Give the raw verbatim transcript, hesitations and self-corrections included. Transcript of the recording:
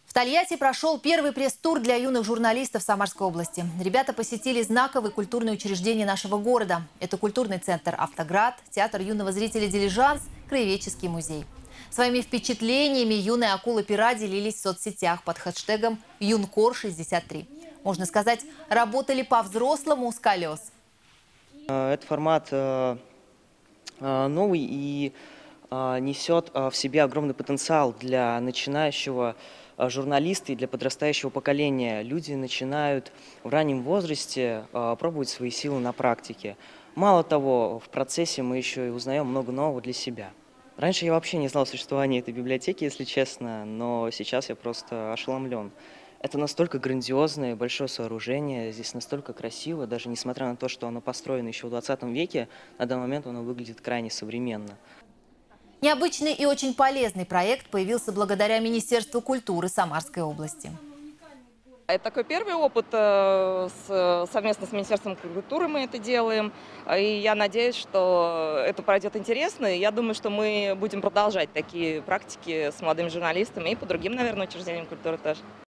В Тольятти прошел первый пресс-тур для юных журналистов Самарской области. Ребята посетили знаковые культурные учреждения нашего города. Это культурный центр «Автоград», театр юного зрителя «Дилижанс», краеведческий музей. Своими впечатлениями юные акулы-пера делились в соцсетях под хэштегом «Юнкор шестьдесят три». Можно сказать, работали по-взрослому с колес. Этот формат э, э, новый и э, несет э, в себе огромный потенциал для начинающего э, журналиста и для подрастающего поколения. Люди начинают в раннем возрасте э, пробовать свои силы на практике. Мало того, в процессе мы еще и узнаем много нового для себя. Раньше я вообще не знал о существовании этой библиотеки, если честно, но сейчас я просто ошеломлен. Это настолько грандиозное большое сооружение, здесь настолько красиво, даже несмотря на то, что оно построено еще в двадцатом веке, на данный момент оно выглядит крайне современно. Необычный и очень полезный проект появился благодаря Министерству культуры Самарской области. Это такой первый опыт, э, с, совместно с Министерством культуры мы это делаем. И я надеюсь, что это пройдет интересно. И я думаю, что мы будем продолжать такие практики с молодыми журналистами и по другим, наверное, учреждениям культуры тоже.